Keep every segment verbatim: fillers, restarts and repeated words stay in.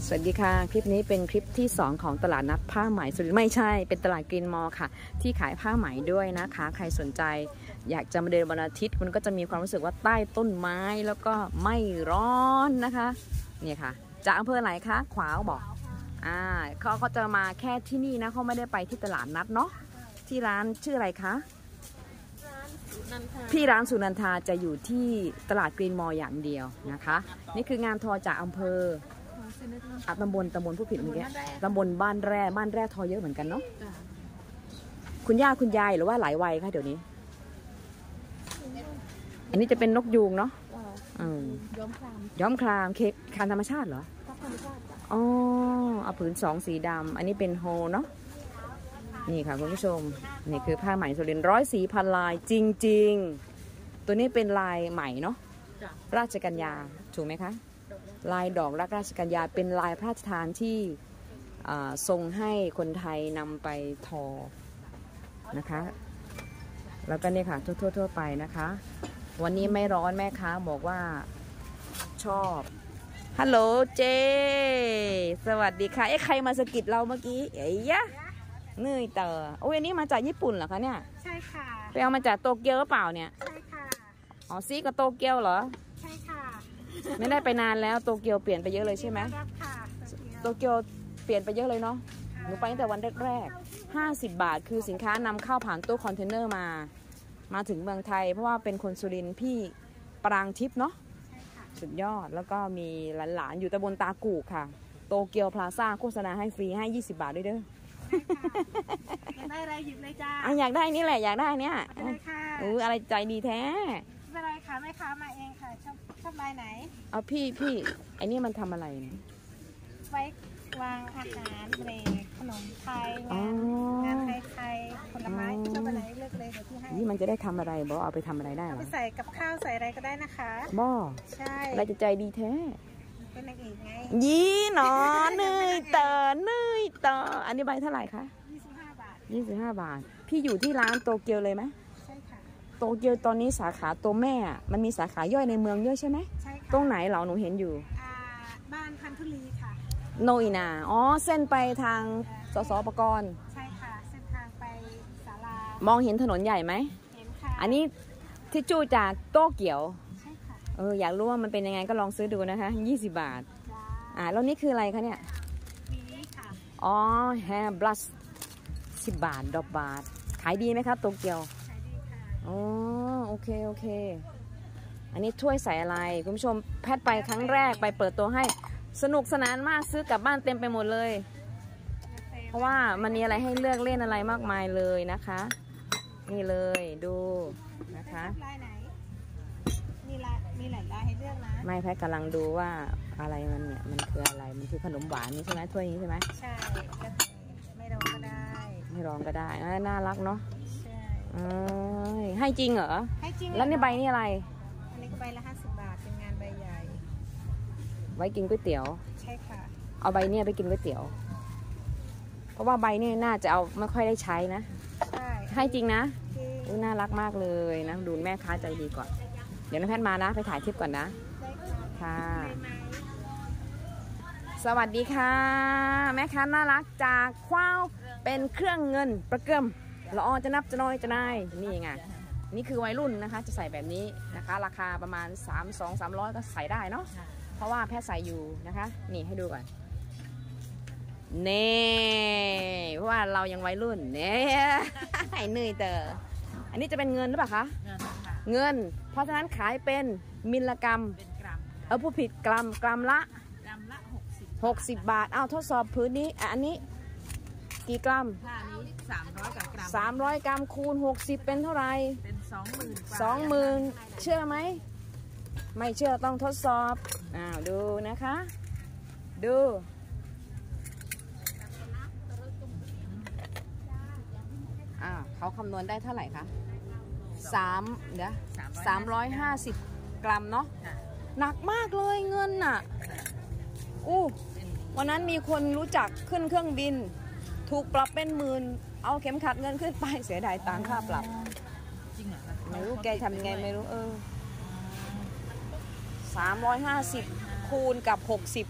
สวัสดีค่ะคลิปนี้เป็นคลิปที่สองของตลาดนัดผ้าไหมสุรินทร์ไม่ใช่เป็นตลาดกรีนมอลล์ค่ะที่ขายผ้าไหมด้วยนะคะใครสนใจอยากจะมาเดินวันอาทิตย์มันก็จะมีความรู้สึกว่าใต้ต้นไม้แล้วก็ไม่ร้อนนะคะเนี่ยค่ะจากอำเภอไหนคะขวาวบอกอ่าเขาเขาจะมาแค่ที่นี่นะเขาไม่ได้ไปที่ตลาดนัดเนาะที่ร้านชื่ออะไรคะพี่ร้านสุนันทาจะอยู่ที่ตลาดกรีนมอลล์อย่างเดียวนะคะนี่คืองานทอจากอำเภอตำบลตำบลผู้ผิดเมื่อกี้ตำบลบ้านแร่บ้านแร่ทอเยอะเหมือนกันเนาะคุณย่าคุณยายหรือว่าหลายวัยคะเดี๋ยวนี้อันนี้จะเป็นนกยูงเนาะย้อมครามย้อมครามเคคานธรรมชาติเหรออ๋อเอาผืนสองสีดำอันนี้เป็นโฮเนาะนี่ค่ะคุณผู้ชมนี่คือผ้าไหมสุรินทร์ร้อยสีพันลายจริงๆตัวนี้เป็นลายไหมเนาะราชกัญญาถูกไหมคะลายดอกรักราชกัญญาเป็นลายพระราชทานที่ทรงให้คนไทยนำไปทอนะคะแล้วก็นี่ค่ะทั่วๆไปนะคะวันนี้ไม่ร้อนแม่ค้าบอกว่าชอบฮัลโหลเจสวัสดีค่ะเอ๊ะใครมาสะกิดเราเมื่อกี้เอ้ยะเนยเตอร์โอ้ยอันนี้มาจากญี่ปุ่นเหรอคะเนี่ยใช่ค่ะไปเอามาจากโตเกียวหรือเปล่าเนี่ยใช่ค่ะอ๋อซีกับโตเกียวเหรอใช่ค่ะไม่ได้ไปนานแล้วโตเกียวเปลี่ยนไปเยอะเลยใช่ไหมโตเกียวเปลี่ยนไปเยอะเลยเนาะหนูไปตั้งแต่วันแรกๆห้าสิบบาทคือสินค้านำเข้าผ่านตู้คอนเทนเนอร์มามาถึงเมืองไทยเพราะว่าเป็นคนสุรินทร์พี่ปรางทิพย์เนาะสุดยอดแล้วก็มีหลานๆอยู่ตำบลตากูค่ะโตเกียวพลาซ่าโฆษณาให้ฟรีให้ยี่สิบบาทด้วยเด้ออยากได้อะไรหยิบเลยจ้าอยากได้นี่แหละอยากได้เนี่ยอู้อะไรใจดีแท้ไม่เป็นไรค่ะแม่ค้ามาเองค่ะชอบชอบใบไหนเอาพี่พี่ไอ้นี่มันทำอะไรเนี่ยไว้วางอาหารเบรกขนมไทยงานงานไทยไทยผลไม้ชอบอะไรเลือกเลยเดี๋ยวพี่ให้นี่มันจะได้ทำอะไรบอเอาไปทำอะไรได้เอาไปใส่กับข้าวใส่อะไรก็ได้นะคะบอใช่เราจะใจดีแท้เป็นนางเอกไงยี่หนอเนยเต๋อเนยเต๋ออันนี้ใบเท่าไหร่คะยี่สิบห้าบาทยี่สิบห้าบาทพี่อยู่ที่ร้านโตเกียวเลยไหมใช่ค่ะโตเกียวตอนนี้สาขาตัวแม่มันมีสาขาย่อยในเมืองเยอะใช่ไหมใช่ค่ะตรงไหนเหรอหนูเห็นอยู่บ้านพันธุลีค่ะโนอินาอ๋อเส้นไปทางสสปกรณ์ใช่ค่ะเส้นทางไปศาลามองเห็นถนนใหญ่ไหมเห็นค่ะอันนี้ที่จูจากโตเกียวใช่ค่ะเอออยากรู้ว่ามันเป็นยังไงก็ลองซื้อดูนะคะยี่สิบบาทอ่าแล้วนี่คืออะไรคะเนี่ยวีค่ะอ๋อแฮร์บลัชสิบบาทดอกบาทขายดีไหมครับโตเกียวขายดีค่ะอ๋อโอเคโอเคอันนี้ถ้วยใส่อะไรคุณผู้ชมแพทไปครั้งแรกไปเปิดตัวให้สนุกสนานมากซื้อกลับบ้านเต็มไปหมดเลยเพราะว่ามันมีอะไรให้เลือกเล่นอะไรมากมายเลยนะคะนี่เลยดูนะคะลายไหนมีลายมีหลายลายให้เลือกนะไม่แพทกำลังดูว่าอะไรมันเนี่ยมันคืออะไรมันคือขนมหวานนี่ใช่ไหมถ้วยนี้ใช่ไหมใช่ไม่ร้องก็ได้ไม่ร้องก็ได้น่ารักเนาะใช่ให้จริงเหรอให้จริงแล้วในใบนี่อะไรอันนี้ก็ใบละห้าสิบบาทเป็นงานใบใหญ่ไว้กินก๋วยเตี๋ยวใช่ค่ะเอาใบเนี่ยไปกินก๋วยเตี๋ยวเพราะว่าใบนี่น่าจะเอาไม่ค่อยได้ใช้นะใช่ให้จริงนะอุ้ยน่ารักมากเลยนะดูแม่ค้าใจดีก่อนเดี๋ยวน้องแพทมานะไปถ่ายคลิปก่อนนะค่ะสวัสดีค่ะแม่ค้าน่ารักจากคว้าวเป็นเครื่องเงินประเกิมละออจะนับจะน้อยจะนายนี่ไงนี่คือวัยรุ่นนะคะจะใส่แบบนี้นะคะราคาประมาณสามสองสามร้อยก็ใส่ได้เนาะเพราะว่าแพทใส่อยู่นะคะนี่ให้ดูก่อนเน่เพราะว่าเรายังวัยรุ่นเน่ไอ้เนยเตอร์อันนี้จะเป็นเงินหรือเปล่าคะเงินค่ะเงินเพราะฉะนั้นขายเป็นมิลลิกรัมเป็นกรัมเออผู้ผิดกรัมกรัมละกรัมละหกสิบหกสิบบาทเอาทดสอบพื้นนี้อันนี้กี่กรัมผ้านี้สามร้อยกรัมสามร้อยกรัมคูณหกสิบเป็นเท่าไหร่เป็นสองหมื่นสองหมื่นเชื่อไหมไม่เชื่อต้องทดสอบอ้าวดูนะคะดูอ่าเขาคำนวณได้เท่าไหร่คะสามเดี๋ยวสามร้อยห้าสิบกรัมเนาะหนักมากเลยเงินน่ะอู้วันนั้นมีคนรู้จักขึ้นเครื่องบินถูกปรับเป็นหมื่นเอาเข็มขัดเงินขึ้นไปเสียดายตังค่าปรับจริงเหรอไม่รู้แกทำไงไม่รู้เออสามร้อยห้าสิบคูณกับหกสิบ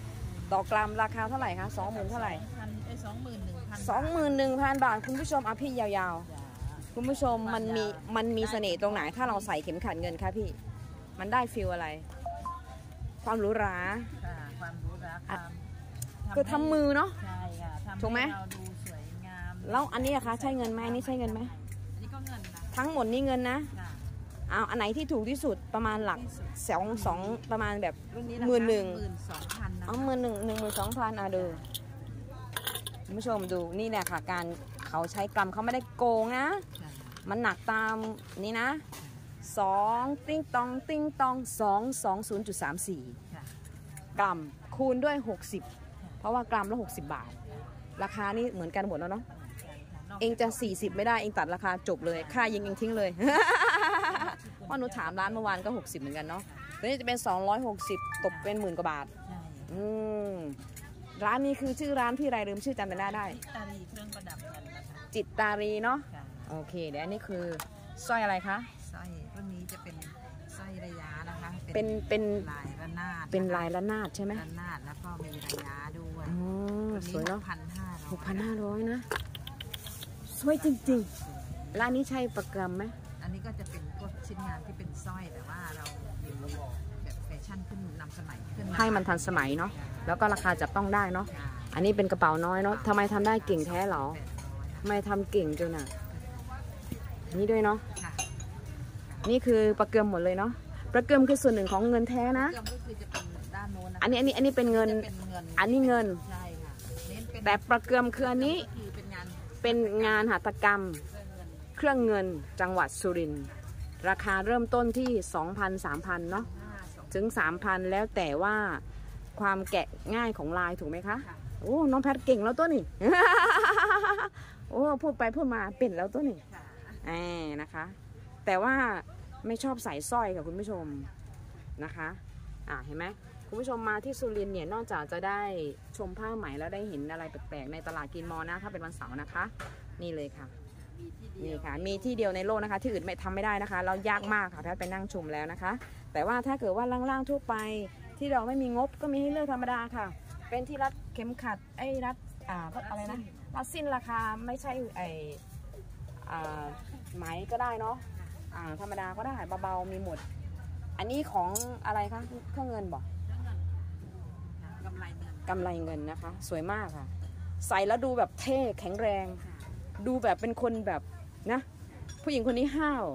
ต่อกรัมราคาเท่าไหร่คะสองหมื่นเท่าไหร่พันไอ้สองหมื่นหนึ่งพันสองหมื่นหนึ่งพันบาทคุณผู้ชมเอาพี่ยาวๆคุณผู้ชมมันมีมันมีเสน่ห์ตรงไหนถ้าเราใส่เข็มขัดเงินคะพี่มันได้ฟิลอะไรความหรูหราความหรูหราความคือทำมือเนาะใช่ค่ะถูกไหมเราดูสวยงามแล้วอันนี้อะคะใช่เงินไหมนี่ใช่เงินไหมอันนี้ก็เงินนะทั้งหมดนี่เงินนะเอาอันไหนที่ถูกที่สุดประมาณหลักสองสองประมาณแบบหมื่นหนึ่งอ๋อหมื่นหนึ่งหนึ่งหมื่นสองพันอ่ะดูคุณผู้ชมดูนี่เนี่ยค่ะการเขาใช้กรัมเขาไม่ได้โกงนะมันหนักตามนี่นะสองติ้งตองติ้งตองสองสองศูนย์จุดสามสี่กรัมคูณด้วยหกสิบเพราะว่ากรัมละหกสิบบาทราคานี่เหมือนกันหมดแล้วเนาะเองจะสี่สิบไม่ได้เองตัดราคาจบเลยค่ายิงเองทิ้งเลยเพราะหนูถามร้านเมื่อวานก็หกสิบเหมือนกันเนาะตัวนี้จะเป็นสองร้อยหกสิบตกเป็นหมื่นกว่าบาทอืมร้านนี้คือชื่อร้านพี่ไรลืมชื่อจำแต่หน้าได้จิตตารีเครื่องประดับกันนะคะจิตตารีเนาะโอเคเดี๋ยวอันนี้คือสร้อยอะไรคะสร้อยรุ่นนี้จะเป็นสร้อยระยะนะคะเป็นเป็นลายระนาดเป็นลายระนาดใช่ไหมระนาดแล้วก็มีระยะด้วยอ๋อสวยเนาะพันห้าร้อยหกพันห้าร้อยนะสวยจริงๆร้านนี้ใช่ประกำไหมอันนี้ก็จะเป็นพวกชิ้นงานที่เป็นสร้อยแต่ว่าเรามีแบบแฟชั่นขึ้นนำสมัยขึ้นให้มันทันสมัยเนาะแล้วก็ราคาจับต้องได้เนาะอันนี้เป็นกระเป๋าน้อยเนาะทำไมทำได้เก่งแท้หรอไม่ทำเก่งจนอ่ะนี่ด้วยเนาะนี่คือประเกิมหมดเลยเนาะประเกิมคือส่วนหนึ่งของเงินแท้นะอันนี้อันนี้อันนี้เป็นเงินอันนี้เงินแต่ประเกิมคืออันนี้เป็นงานหัตถกรรมเครื่องเงินจังหวัดสุรินทร์ราคาเริ่มต้นที่ สองพัน สามพัน เนาะถึง สามพัน แล้วแต่ว่าความแกะง่ายของลายถูกไหมคะโอ้น้องแพทเก่งแล้วตัวนี้ โอ้พูดไปพูดมาเป็นแล้วตัวนี้แอบนะคะแต่ว่าไม่ชอบใส่สร้อยค่ะคุณผู้ชมนะคะอ่าเห็นไหมคุณผู้ชมมาที่สุรินทร์เนี่ยนอกจากจะได้ชมผ้าไหมแล้วได้เห็นอะไรแปลกๆในตลาดกินมอนะถ้าเป็นวันเสาร์นะคะนี่เลยค่ะนี่ค่ะมีที่เดียวในโลกนะคะที่อื่นไม่ทำไม่ได้นะคะเรายากมากค่ะแพทย์ไปนั่งชมแล้วนะคะแต่ว่าถ้าเกิดว่าล่างๆทั่วไปที่เราไม่มีงบก็มีให้เลือกธรรมดาค่ะเป็นที่รัดเข็มขัดไอ้รัดอ่าอะไรนะรัดสิ้นราคาไม่ใช่ไอ้อ่าไหมก็ได้เนาะอ่าธรรมดาก็ได้เบาๆมีหมดอันนี้ของอะไรคะเครื่องเงินบอกกำไรเงินกำไรเงินนะคะสวยมากค่ะใส่แล้วดูแบบเท่แข็งแรงดูแบบเป็นคนแบบนะผู้หญิงคนนี้ห้าว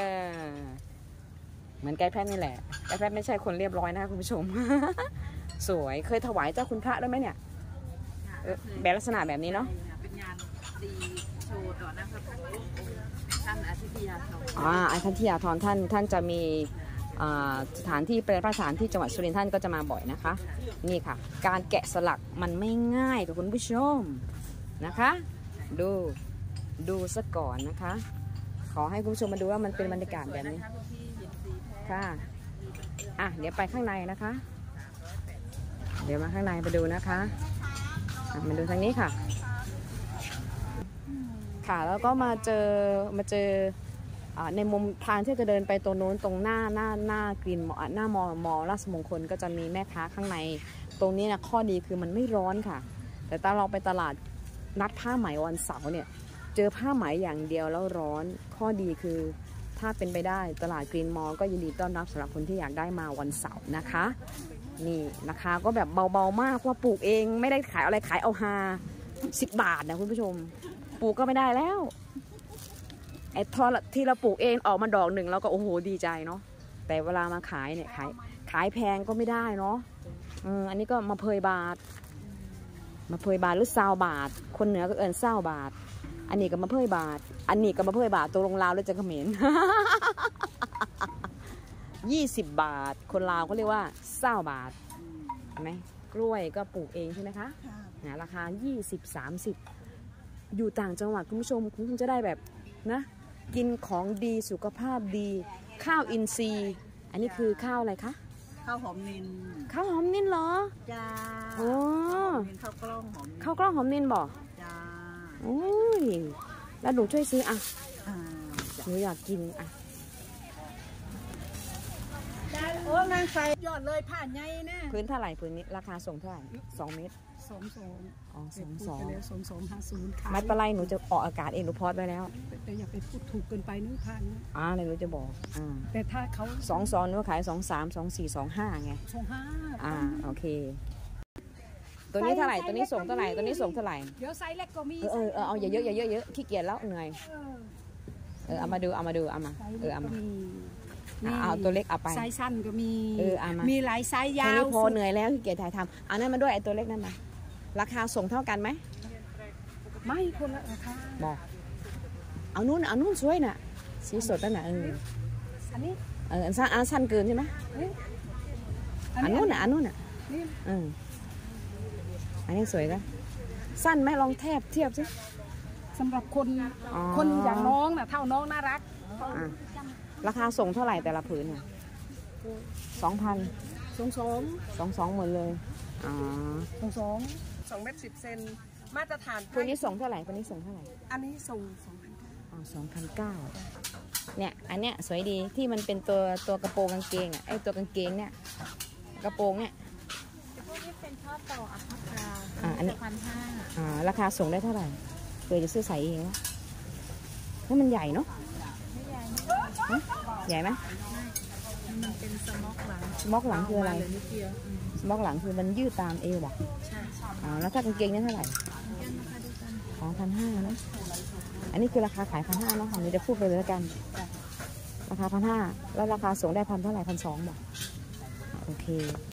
เหมือนไก่แพทย์นี่แหละไก่แพทย์ไม่ใช่คนเรียบร้อยนะคุณผู้ชม สวยเคยถวายเจ้าคุณพระด้วยไหมเนี่ยแบบลักษณะแบบนี้เนาะเป็นงานดีโชว์ต่อหน้าพระพุทธท่านอาทิตยาธรอ่าอาทิตยาธรท่านท่านจะมีสถานที่เป็นพระสถานที่จังหวัดสุรินทร์ท่านก็จะมาบ่อยนะคะนี่ค่ะการแกะสลักมันไม่ง่ายกับคุณผู้ชมนะคะดูดูซะก่อนนะคะขอให้คุณผู้ชมมาดูว่ามันเป็นบรรยากาศแบบนี้ค่ะอ่ะเดี๋ยวไปข้างในนะคะเดี๋ยวมาข้างในไปดูนะคะมาดูทางนี้ค่ะค่ะแล้วก็มาเจอมาเจอในมุมทางที่จะเดินไปตรงโน้นตรงหน้าหน้าหน้ากรีนหน้ามอมอราชมงคลก็จะมีแม่ค้าข้างในตรงนี้นะข้อดีคือมันไม่ร้อนค่ะแต่ตอนเราไปตลาดนัดผ้าไหมวันเสาร์เนี่ยเจอผ้าไหมอย่างเดียวแล้วร้อนข้อดีคือถ้าเป็นไปได้ตลาดกรีนมอลก็ยินดีต้อนรับสำหรับคนที่อยากได้มาวันเสาร์นะคะนี่ราคาก็แบบเบาๆมากว่าปลูกเองไม่ได้ขายอะไรขายเอาฮาสิบบาทนะคุณผู้ชมปลูกก็ไม่ได้แล้วไอ้ทอที่เราปลูกเองออกมาดอกหนึ่งเราก็โอ้โหดีใจเนาะแต่เวลามาขายเนี่ยขายขายแพงก็ไม่ได้เนาะอืมอันนี้ก็มาเพยบาทมาเพยบาทหรือซาวบาทคนเหนือก็เอิญซาวบาทอันนี้ก็มาเพยบาทอันนี้ก็มาเพยบาทตัวลงลาวแล้วจะเขมรยี่สิบบาทคนลาวก็เรียกว่าซาวบาทเห็นไหมกล้วยก็ปลูกเองใช่ไหมคะราคายี่สิบสามสิบอยู่ต่างจังหวัดคุณผู้ชมคุณจะได้แบบนะกินของดีสุขภาพดีข้าวอินทรีย์อันนี้คือข้าวอะไรคะข้าวหอมนินข้าวหอมนินเหรอจ้าโอ้ข้าวกล้องหอมข้าวกล้องหอมนินบอกจ้าโอ้ยแล้วหนูช่วยซื้ออ่ะหนูอยากกินอ่ะโอ้นางไฟยอดเลยผ่านไงนะพื้นเท่าไหร่พื้นนี้ราคาส่งเท่าไหร่สองเมตรสองสองอ๋อสองสองสองสองห้าศูนย์ขายไม้ปลาไหลหนูจะออกอากาศเองหนูพอดไว้แล้วแต่อย่าไปพูดถูกเกินไปนึกพันอ่าเลยหนูจะบอกอ่าแต่ถ้าเขาสองสองหนูขายสองสามสองสี่สองห้าไงสองห้าอ่าโอเค ตัวนี้เท่าไหร่ตัวนี้ส่งเท่าไหร่ตัวนี้ส่งเท่าไหร่เดี๋ยวไซส์เล็กก็มีเออเออเออเอาอย่าเยอะอย่าเยอะเยอะขี้เกียจแล้วเหนื่อยเออเออเอามาดูเอามาดูเอามาไซส์เอเล็อก เอาก็มามีอ่ะเอาตัวเล็กเอาไปไซส์สั้นก็มีเออเอามามีมีหลายไซส์แค่ยาวนี้พอสุดเหนื่อยแล้วขี้เกียจถ่ายทำเอานั่นมาด้วยไอ้ตัวเล็กนั่นมาราคาส่งเท่ากันไหมไม่คนละราคาบอกเอานู่นเอานู่นสวยน่ะสีสดนั่นน่ะเอออันนี้เอออันสั้นอันสั้นเกินใช่ไหมอันนี้อันนู้นน่ะอันนู้นน่ะนี่เอออันนี้สวยนะสั้นไหมลองแทบเทียบสิสำหรับคนอ๋อคนอย่างน้องน่ะเท่าน้องน่ารักอ่ะราคาส่งเท่าไหร่แต่ละผืนเนี่ยสองพันสองสองสองสองหมดเลยอ๋อสองสองสองเมตรสิบเซนมาตรฐานตัวนี้ส่งเท่าไหร่ตัวนี้ส่งเท่าไหร่อันนี้ส่งสองพันอ๋อสองพันเก้าเนี่ยอันเนี้ยสวยดีที่มันเป็นตัวตัวกระโปรงกางเกงอ่ะไอตัวกางเกงเนี่ยกระโปรงเนี่ยพวกนี้เป็นทอดต่ออัพราอ่าอันนี้พันห้าอ่าราคาส่งได้เท่าไหร่เผื่อจะซื้อใส่เองวะนี่มันใหญ่เนาะไม่ใหญ่ฮะใหญ่ไหมมันเป็นสม็อกหลังสม็อกหลังคืออะไรเหลือนิดเดียวอืมสม็อกหลังคือมันยืดตามเอวบอกใช่อ๋อแล้วถ้ากางเกงเนี่ยเท่าไหร่กันนะคะดูกันสองพันห้านะอันนี้คือราคาขายพันห้าเนาะอันนี้จะพูดไปเลยแล้วกัน ราคาพันห้าแล้วราคาส่งได้พันเท่าไหร่พันสองบอกอ่ะโอเค